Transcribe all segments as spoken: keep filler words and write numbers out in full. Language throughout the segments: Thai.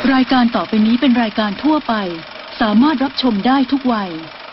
รายการต่อไปนี้เป็นรายการทั่วไปสามารถรับชมได้ทุกวัย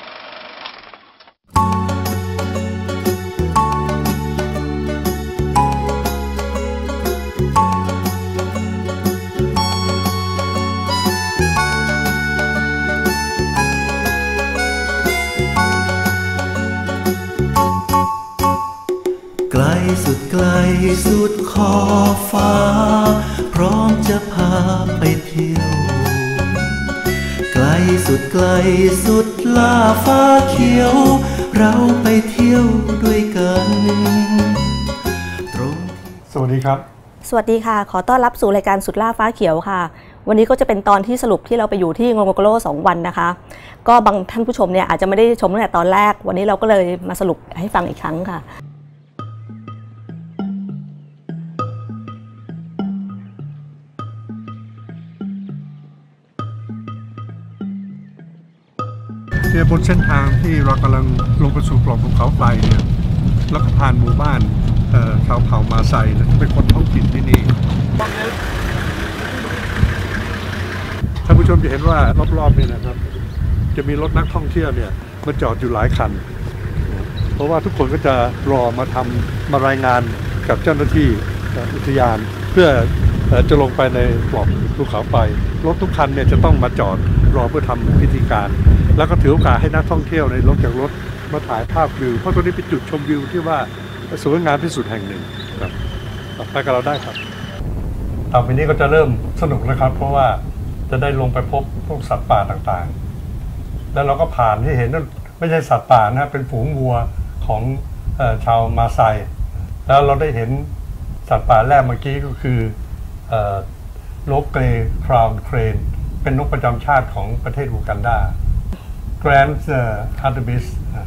ไกลสุดไกลสุดขอบฟ้าพร้อมจะพาไปเที่ยวไกลสุดไกลสุดล่าฟ้าเขียวเราไปเที่ยวด้วยกันตรงสวัสดีครับสวัสดีค่ะขอต้อนรับสู่รายการสุดล่าฟ้าเขียวค่ะวันนี้ก็จะเป็นตอนที่สรุปที่เราไปอยู่ที่งงโกโร่สองวันนะคะก็บางท่านผู้ชมเนี่ยอาจจะไม่ได้ชมตั้งแต่ตอนแรกวันนี้เราก็เลยมาสรุปให้ฟังอีกครั้งค่ะเนี่ยบนเส้นทางที่เรากำลังลงไปสู่ปล่องภูเขาไฟเนี่ยแล้วก็ผ่านหมู่บ้านชาวเผ่ามาไซนะเป็นคนท้องถิ่นที่นี่ท่านผู้ชมจะเห็นว่ารอบๆนี่นะครับจะมีรถนักท่องเที่ยวเนี่ยมาจอดอยู่หลายคันเพราะว่าทุกคนก็จะรอมาทำมารายงานกับเจ้าหน้าที่อุทยานเพื่อจะลงไปในปล่องภูเขาไฟรถทุกคันเนี่ยจะต้องมาจอดรอเพื่อทำพิธีการแล้วก็ถือโอกาสให้นักท่องเที่ยวในลงจากรถมาถ่ายภาพวิวเพราะตรงนี้เป็นจุดชมวิวที่ว่าสวยงามที่สุดแห่งหนึ่งครับไปกับเราได้ครับต่อไปนี้ก็จะเริ่มสนุกนะครับเพราะว่าจะได้ลงไปพบพวกสัตว์ป่าต่างๆแล้วเราก็ผ่านที่เห็นนั่นไม่ใช่สัตว์ป่านะเป็นฝูงวัวของชาวมาไซแล้วเราได้เห็นสัตว์ป่าแรกเมื่อกี้ก็คือนกเกรย์คราวน์เครนเป็นนกประจำชาติของประเทศอูกันดาแกรนด์ฮาร์ดบิส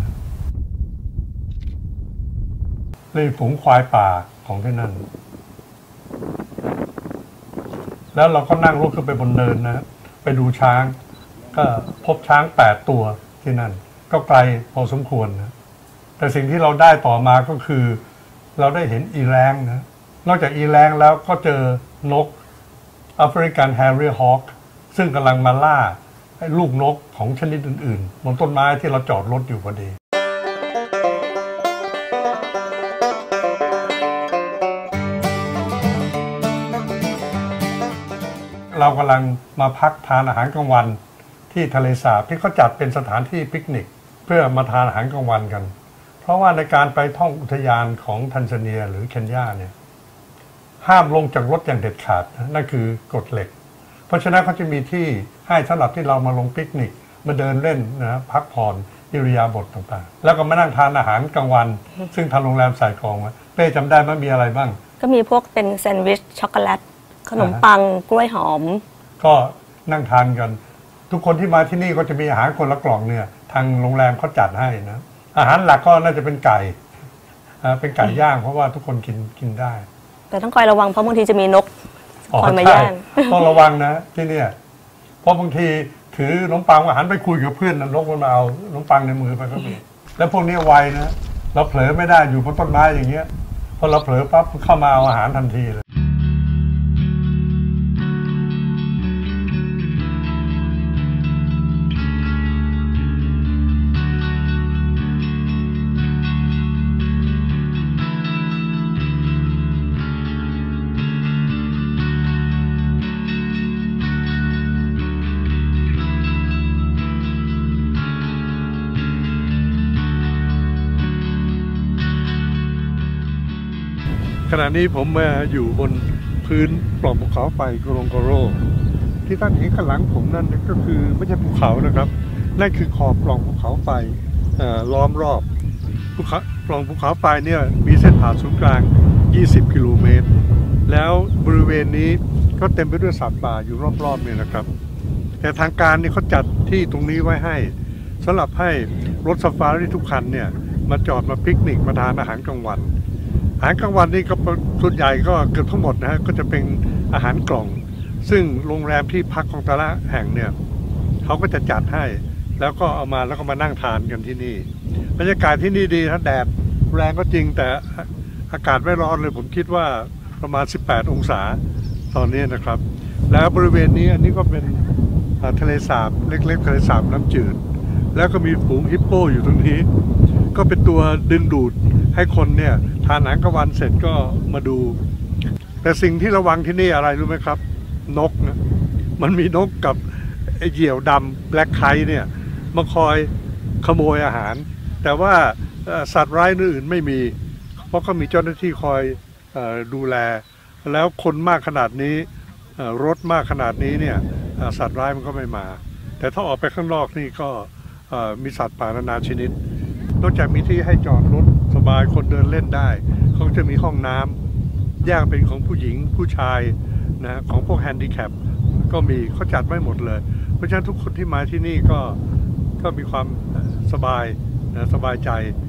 นี่ฝูงควายป่าของที่นั่นแล้วเราก็นั่งรถขึ้นไปบนเนินนะไปดูช้างก็พบช้างแปดตัวที่นั่นก็ไกลพอสมควรนะแต่สิ่งที่เราได้ต่อมาก็คือเราได้เห็นอีแรงนะนอกจากอีแรงแล้วก็เจอนกแอฟริกันแฮร์รี่ฮอคซึ่งกำลังมาล่าลูกนกของชนิดอื่นๆบนต้นไม้ที่เราจอดรถอยู่พอดีเรากำลังมาพักทานอาหารกลางวันที่ทะเลสาบที่เขาจัดเป็นสถานที่ปิกนิกเพื่อมาทานอาหารกลางวันกันเพราะว่าในการไปท่องอุทยานของทันซาเนียหรือเคนยาเนี่ยห้ามลงจากรถอย่างเด็ดขาดนั่นคือกฎเหล็กเพราะฉะนั้นเขาจะมีที่ให้สำหรับที่เรามาลงปิกนิกมาเดินเล่นนะพักผ่อนอิริยาบถต่างๆแล้วก็มานั่งทานอาหารกลางวันซึ่งทางโรงแรมใส่กรองไว้เป้จำได้ไหมมีอะไรบ้างก็มีพวกเป็นแซนด์วิชช็อกโกแลตขนมปังกล้วยหอมก็นั่งทานกันทุกคนที่มาที่นี่ก็จะมีอาหารคนละกล่องเนี่ยทางโรงแรมเขาจัดให้นะอาหารหลักก็น่าจะเป็นไก่เป็นไก่ย่างเพราะว่าทุกคนกินกินได้แต่ต้องคอยระวังเพราะบางทีจะมีนกคอยมาย่างต้องระวังนะที่นี่เพราะบางทีถือขนมปังมาหันไปคุยกับเพื่อนนกมันมาเอาขนมปังในมือไปก็มีแล้วพวกนี้ไวนะเราเผลอไม่ได้อยู่บนต้นไม้อย่างเงี้ยพอเราเผลอปั๊บเข้ามาเอาอาหารทันทีเลยขณะนี้ผมมาอยู่บนพื้นปล่องภูเขาไฟโกโรงโกโร่ที่ท่านเห็นข้างหลังผมนั่นก็คือไม่ใช่ภูเขานะครับนั่นคือขอบปล่องภูเขาไฟล้อมรอบภูเขาปล่องภูเขาไฟเนี่ยมีเส้นผ่าศูนย์กลางยี่สิบกิโลเมตรแล้วบริเวณนี้ก็เต็มไปด้วยสัตว์ป่าอยู่รอบๆเนี่ยนะครับแต่ทางการเนี่ยเขาจัดที่ตรงนี้ไว้ให้สำหรับให้รถซาฟารีทุกคันเนี่ยมาจอดมาปิกนิกมาทานอาหารกลางวันอาหารกลางวันนี่ก็ส่วนใหญ่ก็เกือบทั้งหมดนะฮะก็จะเป็นอาหารกล่องซึ่งโรงแรมที่พักของแต่ละแห่งเนี่ยเขาก็จะจัดให้แล้วก็เอามาแล้วก็มานั่งทานกันที่นี่บรรยากาศที่นี่ดีนะแดดแรงก็จริงแต่อากาศไม่ร้อนเลยผมคิดว่าประมาณสิบแปดองศาตอนนี้นะครับแล้วบริเวณนี้อันนี้ก็เป็นทะเลสาบเล็กๆทะเลสาบน้ำจืดแล้วก็มีฝูงฮิปโปอยู่ตรงนี้ก็เป็นตัวดึงดูดให้คนเนี่ยทานอาหารกลางวันเสร็จก็มาดูแต่สิ่งที่ระวังที่นี่อะไรรู้ไหมครับนกนะมันมีนกกับไอ้เหยี่ยวดำแบล็คไคท์เนี่ยมาคอยขโมยอาหารแต่ว่าสัตว์ร้ายอื่นไม่มีเพราะก็มีเจ้าหน้าที่คอยดูแลแล้วคนมากขนาดนี้รถมากขนาดนี้เนี่ยสัตว์ร้ายมันก็ไม่มาแต่ถ้าออกไปข้างนอกนี่ก็มีสัตว์ป่านานาชนิดนอกจากมีที่ให้จอดรถสบายคนเดินเล่นได้เขาจะมีห้องน้ำแยกเป็นของผู้หญิงผู้ชายนะของพวกแฮนดิแคปก็มีเขาจัดไว้หมดเลยเพราะฉะนั้นทุกคนที่มาที่นี่ก็ก็มีความสบายนะสบายใจ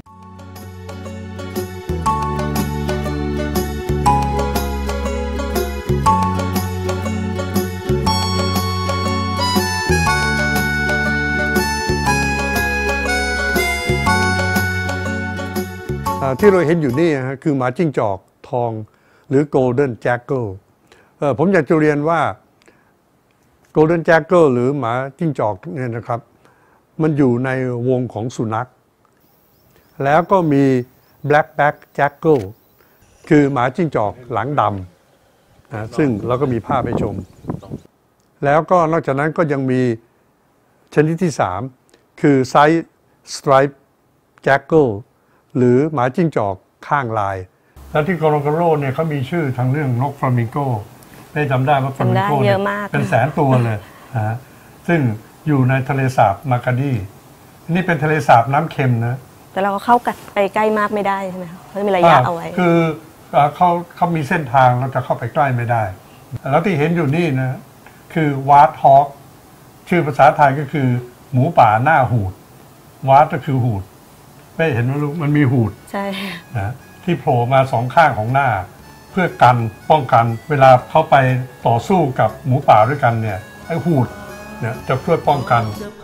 ที่เราเห็นอยู่นี่คือหมาจิ้งจอกทองหรือ Golden Jackal ผมอยากจะเรียนว่า Golden Jackal หรือหมาจิ้งจอกเนี่ยนะครับมันอยู่ในวงของสุนัขแล้วก็มี Black Back Jackal คือหมาจิ้งจอกหลังดำนะซึ่งเราก็มีภาพให้ชมแล้วก็นอกจากนั้นก็ยังมีชนิดที่สามคือ Side Stripe Jackalหรือหมาจิ้งจอกข้างลายแล้วที่โกโรโกโรเนี่ยเขามีชื่อทางเรื่องนกฟลามิงโกได้จำได้ว่าฟลามิงโกเนี่ยเป็นแสนตัวเลยนะซึ่งอยู่ในทะเลสาบมาการดีนี่เป็นทะเลสาบน้ำเค็มนะแต่เราเข้ากัดไปใกล้มากไม่ได้ใช่ไหมคะเขามีระยะเอาไว้คือเขาเขามีเส้นทางเราจะเข้าไปใกล้ไม่ได้แล้วที่เห็นอยู่นี่นะคือวาร์ทฮอคชื่อภาษาไทยก็คือหมูป่าหน้าหูดวาร์ทก็คือหูดไม่เห็นว่าลูกมันมีหูดใช่นะที่โผล่มาสองข้างของหน้าเพื่อกันป้องกันเวลาเขาไปต่อสู้กับหมูป่าด้วยกันเนี่ยไอ้หูดเนี่ยจะช่วยป้องกัน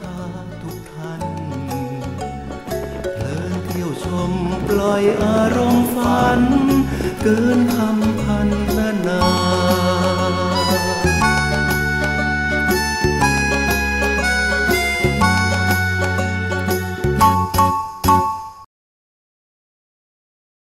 เพลินเที่ยวชมปล่อยอารมณ์ฝันเกินคำพันนานา